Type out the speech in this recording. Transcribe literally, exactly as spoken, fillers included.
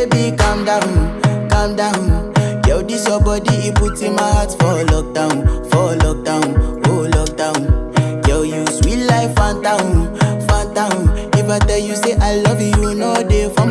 baby, calm down, calm down. Yo, this your body, it puts in my heart for lockdown, for lockdown, oh lockdown. Yo, you sweet life, phantom, phantom. If I tell you say I love you, no day for